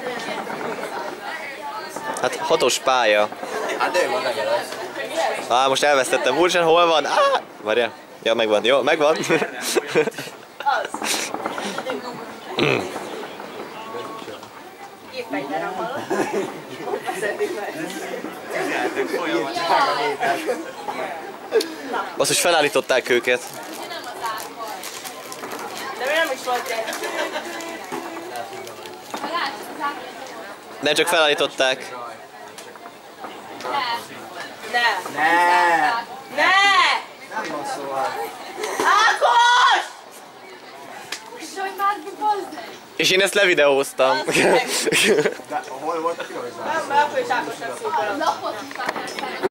Hát hatos pálya. Hát de van neked az. Most elvesztettem. Úristen, hol van? Várjál. Ja, megvan. Jó, megvan. Basszus, felállították őket. De nem is volt egy. Nem, csak felállították. Ne! Ne! Ne! Nem van szóval. Ákos! És én ezt levideóztam. De hol volt a pirosban? Nem, mert akkor is Ákosnak szóltam.